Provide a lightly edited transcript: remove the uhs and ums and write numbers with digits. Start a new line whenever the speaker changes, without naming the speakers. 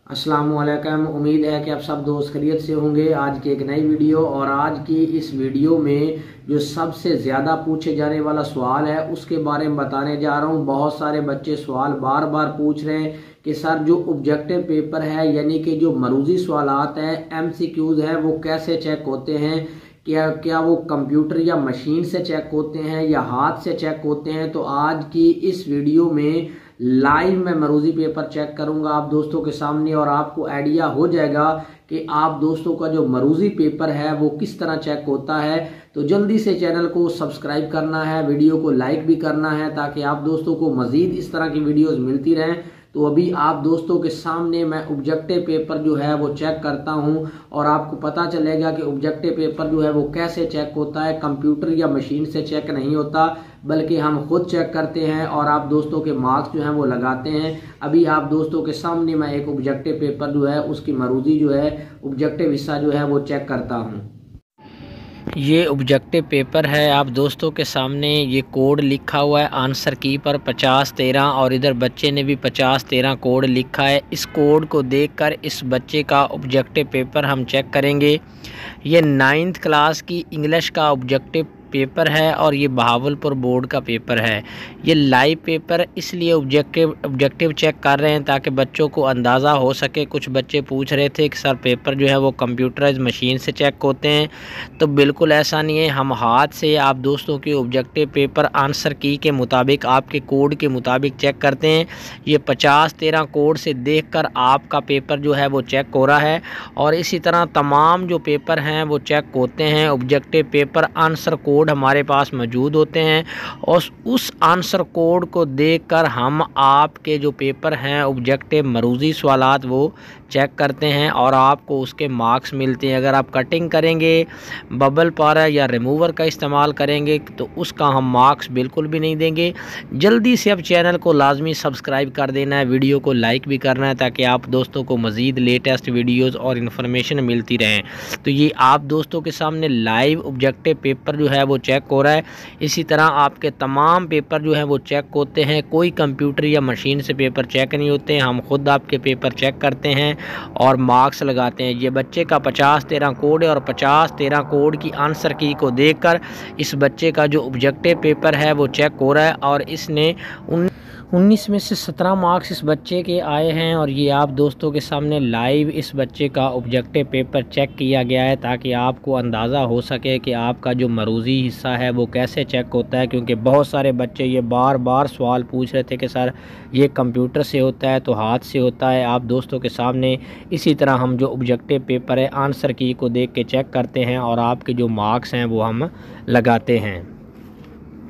अस्सलामुअलैकुम। उम्मीद है कि आप सब दोस्त खैरियत से होंगे। आज की एक नई वीडियो और आज की इस वीडियो में जो सबसे ज़्यादा पूछे जाने वाला सवाल है उसके बारे में बताने जा रहा हूँ। बहुत सारे बच्चे सवाल बार बार पूछ रहे हैं कि सर जो ऑब्जेक्टिव पेपर है यानी कि जो मरूजी सवालात हैं MCQs है वो कैसे चेक होते हैं, क्या वो कंप्यूटर या मशीन से चेक होते हैं या हाथ से चेक होते हैं। तो आज की इस वीडियो में लाइव मैं मरूजी पेपर चेक करूंगा आप दोस्तों के सामने और आपको आइडिया हो जाएगा कि आप दोस्तों का जो मरूजी पेपर है वो किस तरह चेक होता है। तो जल्दी से चैनल को सब्सक्राइब करना है, वीडियो को लाइक भी करना है ताकि आप दोस्तों को मजीद इस तरह की वीडियोस मिलती रहें। तो अभी आप दोस्तों के सामने मैं ऑब्जेक्टिव पेपर जो है वो चेक करता हूं और आपको पता चलेगा कि ऑब्जेक्टिव पेपर जो है वो कैसे चेक होता है। कंप्यूटर या मशीन से चेक नहीं होता बल्कि हम खुद चेक करते हैं और आप दोस्तों के मार्क्स जो हैं वो लगाते हैं। अभी आप दोस्तों के सामने मैं एक ऑब्जेक्टिव पेपर जो है उसकी मरूजी जो है ऑब्जेक्टिव हिस्सा जो है वो चेक करता हूँ। ये ऑब्जेक्टिव पेपर है, आप दोस्तों के सामने ये कोड लिखा हुआ है आंसर की पर 50-13 और इधर बच्चे ने भी 50-13 कोड लिखा है। इस कोड को देखकर इस बच्चे का ऑब्जेक्टिव पेपर हम चेक करेंगे। ये 9th क्लास की इंग्लिश का ऑब्जेक्टिव पेपर है और ये बहावलपुर बोर्ड का पेपर है। ये लाइव पेपर इसलिए ऑब्जेक्टिव चेक कर रहे हैं ताकि बच्चों को अंदाज़ा हो सके। कुछ बच्चे पूछ रहे थे कि सर पेपर जो है वो कंप्यूटराइज मशीन से चेक होते हैं, तो बिल्कुल ऐसा नहीं है। हम हाथ से आप दोस्तों के ऑब्जेक्टिव पेपर आंसर की के मुताबिक आपके कोड के मुताबिक चेक करते हैं। ये 50-13 कोड से देखकर आपका पेपर जो है वो चेक हो रहा है और इसी तरह तमाम जो पेपर हैं वो चेक होते हैं। ऑब्जेक्टिव पेपर आंसर कोड हमारे पास मौजूद होते हैं और उस आंसर कोड को देखकर हम आपके जो पेपर हैं ऑब्जेक्टिव मरूजी सवालात वो चेक करते हैं और आपको उसके मार्क्स मिलते हैं। अगर आप कटिंग करेंगे, बबल पारा या रिमूवर का इस्तेमाल करेंगे तो उसका हम मार्क्स बिल्कुल भी नहीं देंगे। जल्दी से अब चैनल को लाजमी सब्सक्राइब कर देना है, वीडियो को लाइक भी करना है ताकि आप दोस्तों को मज़ीद लेटेस्ट वीडियोज़ और इन्फॉर्मेशन मिलती रहें। तो ये आप दोस्तों के सामने लाइव ऑब्जेक्टिव पेपर जो है वो चेक हो रहा है। इसी तरह आपके तमाम पेपर जो हैं वो चेक होते हैं। कोई कंप्यूटर या मशीन से पेपर चेक नहीं होते, हम खुद आपके पेपर चेक करते हैं और मार्क्स लगाते हैं। ये बच्चे का 50-13 कोड है और 50-13 कोड की आंसर की को देखकर इस बच्चे का जो ऑब्जेक्टिव पेपर है वो चेक हो रहा है और इसने 19 में से 17 मार्क्स इस बच्चे के आए हैं। और ये आप दोस्तों के सामने लाइव इस बच्चे का ऑब्जेक्टिव पेपर चेक किया गया है ताकि आपको अंदाज़ा हो सके कि आपका जो मरूजी हिस्सा है वो कैसे चेक होता है। क्योंकि बहुत सारे बच्चे ये बार बार सवाल पूछ रहे थे कि सर ये कंप्यूटर से होता है तो हाथ से होता है। आप दोस्तों के सामने इसी तरह हम जो ऑब्जेक्टिव पेपर है आंसर की को देख के चेक करते हैं और आपके जो मार्क्स हैं वो हम लगाते हैं।